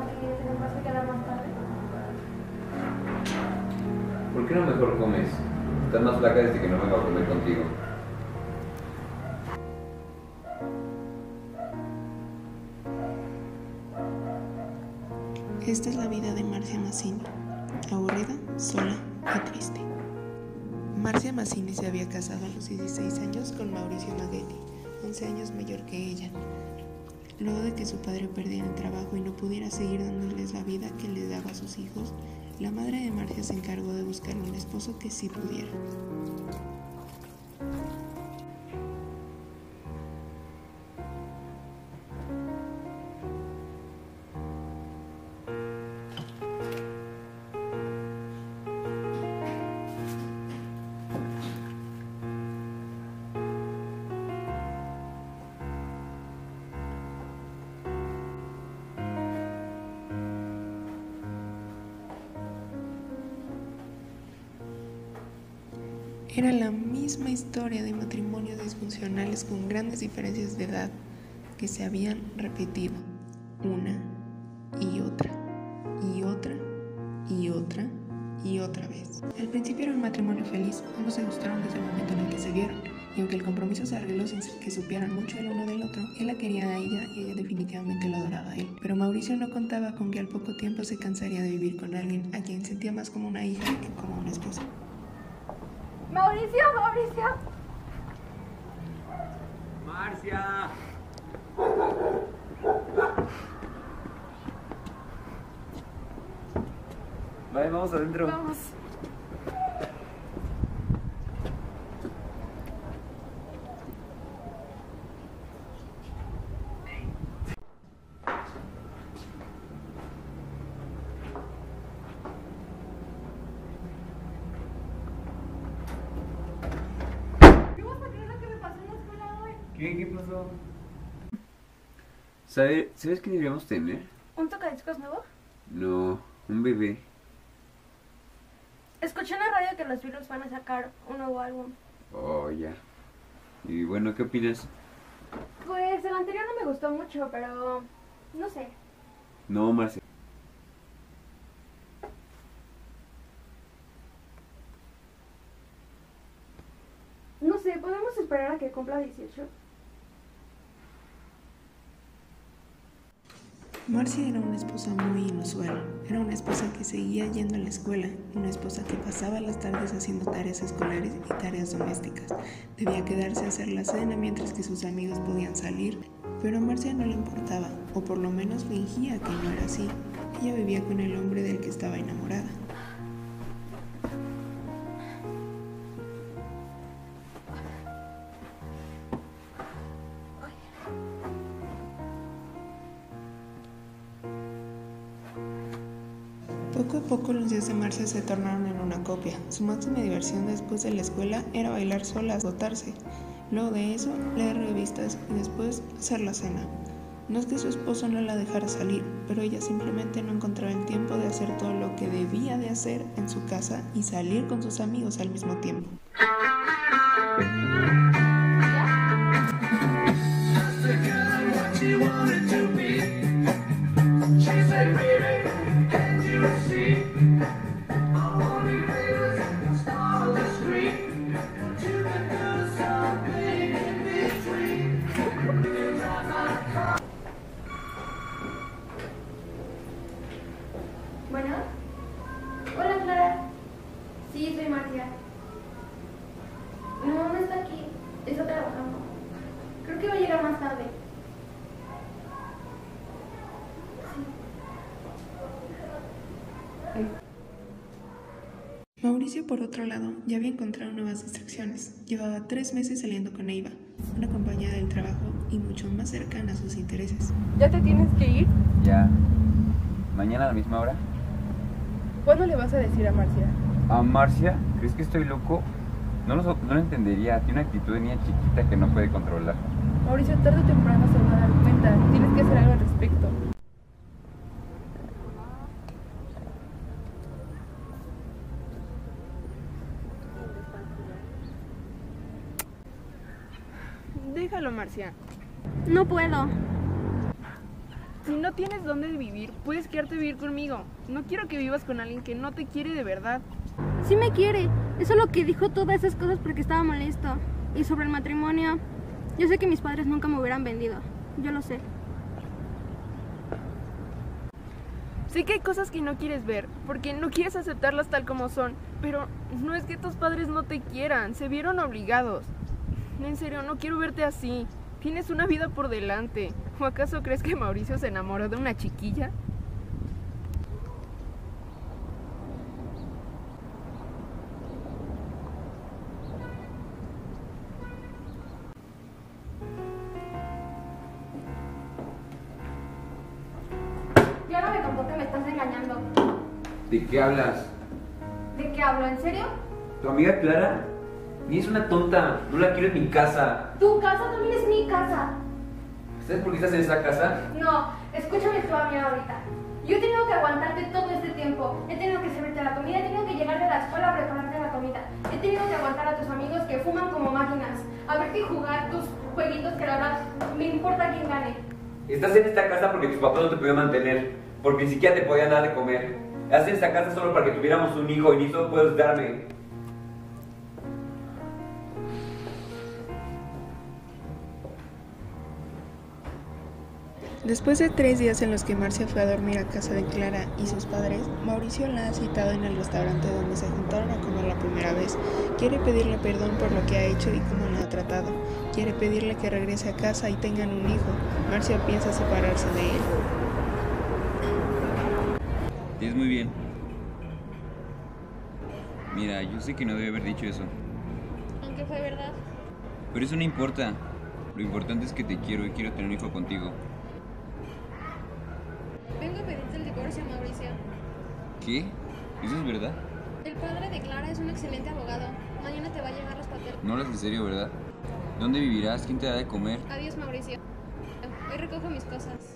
que se nos vas a quedar más tarde. ¿Por qué no mejor comes? Estás más flaca desde que no vengo a comer contigo. Esta es la vida de Marcia Mazzini, aburrida, sola y triste. Marcia Mazzini se había casado a los 16 años con Mauricio Maghetti, 11 años mayor que ella. Luego de que su padre perdiera el trabajo y no pudiera seguir dándoles la vida que les daba a sus hijos, la madre de Marcia se encargó de buscar un esposo que sí pudiera. Era la misma historia de matrimonios disfuncionales con grandes diferencias de edad que se habían repetido una y otra y otra y otra y otra vez. Al principio era un matrimonio feliz, ambos se gustaron desde el momento en el que se vieron, y aunque el compromiso se arregló sin que supieran mucho el uno del otro, él la quería a ella y ella definitivamente lo adoraba a él. Pero Mauricio no contaba con que al poco tiempo se cansaría de vivir con alguien a quien sentía más como una hija que como una esposa. Mauricio. ¡Marcia! Vale, vamos adentro. Vamos. ¿No vas a creer lo que me pasó en la escuela hoy? ¿Qué pasó? ¿Sabes qué deberíamos tener? ¿Un tocadiscos nuevo? No, un bebé. Escuché en la radio que los Beatles van a sacar un nuevo álbum. Oh, ya. Y bueno, ¿qué opinas? Pues el anterior no me gustó mucho, pero no sé. No, Marcia. No sé, ¿podemos esperar a que cumpla 18? Marcia era una esposa muy inusual. Era una esposa que seguía yendo a la escuela, una esposa que pasaba las tardes haciendo tareas escolares y tareas domésticas. Debía quedarse a hacer la cena mientras que sus amigos podían salir, pero a Marcia no le importaba, o por lo menos fingía que no era así. Ella vivía con el hombre del que estaba enamorada. Poco a poco los días de Marcia se tornaron en una copia. Su máxima diversión después de la escuela era bailar sola, agotarse. Luego de eso, leer revistas y después hacer la cena. No es que su esposo no la dejara salir, pero ella simplemente no encontraba el tiempo de hacer todo lo que debía de hacer en su casa y salir con sus amigos al mismo tiempo. Bueno. Hola, Clara. Sí, soy Marcia. No, no está aquí. Está trabajando. Creo que va a llegar más tarde. Mauricio, por otro lado, ya había encontrado nuevas distracciones. Llevaba 3 meses saliendo con Eva, una compañera del trabajo y mucho más cercana a sus intereses. ¿Ya te tienes que ir? Ya. ¿Mañana a la misma hora? ¿Cuándo le vas a decir a Marcia? ¿A Marcia? ¿Crees que estoy loco? No lo entendería. Tiene una actitud de niña chiquita que no puede controlar. Mauricio, tarde o temprano se va a dar cuenta. Tienes que hacer algo al respecto. Déjalo, Marcia. No puedo. Si no tienes dónde vivir, puedes quedarte a vivir conmigo. No quiero que vivas con alguien que no te quiere de verdad. Sí me quiere. Eso es lo que dijo todas esas cosas porque estaba molesto. Y sobre el matrimonio, yo sé que mis padres nunca me hubieran vendido. Yo lo sé. Sé que hay cosas que no quieres ver, porque no quieres aceptarlas tal como son, pero no es que tus padres no te quieran, se vieron obligados. En serio, no quiero verte así. Tienes una vida por delante. ¿O acaso crees que Mauricio se enamoró de una chiquilla? Ya no me contó que me estás engañando. ¿De qué hablas? ¿De qué hablo? ¿En serio? ¿Tu amiga Clara? Ni es una tonta, no la quiero en mi casa. Tu casa también es mi casa. ¿Sabes por qué estás en esa casa? No, escúchame tú a mí ahorita. Yo he tenido que aguantarte todo este tiempo. He tenido que servirte la comida, he tenido que llegar de la escuela a prepararte la comida. He tenido que aguantar a tus amigos que fuman como máquinas. A verte jugar tus jueguitos que la verdad me importa quién gane. Estás en esta casa porque tus papás no te podían mantener, porque ni siquiera te podían dar de comer. Estás en esta casa solo para que tuviéramos un hijo y ni eso puedes darme. Después de 3 días en los que Marcia fue a dormir a casa de Clara y sus padres, Mauricio la ha citado en el restaurante donde se juntaron a comer la primera vez. Quiere pedirle perdón por lo que ha hecho y cómo la ha tratado. Quiere pedirle que regrese a casa y tengan un hijo. Marcia piensa separarse de él. Es muy bien. Mira, yo sé que no debe haber dicho eso, Aunque fue verdad. pero eso no importa. Lo importante es que te quiero y quiero tener un hijo contigo. Vengo a pedirte el divorcio, Mauricio. ¿Qué? ¿Eso es verdad? El padre de Clara es un excelente abogado. Mañana te va a llevar los papeles. No hablas en serio, ¿verdad? ¿Dónde vivirás? ¿Quién te da de comer? Adiós, Mauricio. Hoy recojo mis cosas.